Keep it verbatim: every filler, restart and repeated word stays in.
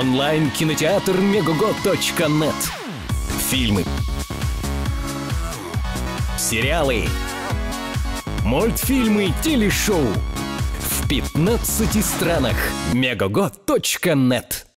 Онлайн-кинотеатр мегого точка нет. Фильмы, сериалы, мультфильмы, телешоу в пятнадцати странах. мегого точка нет.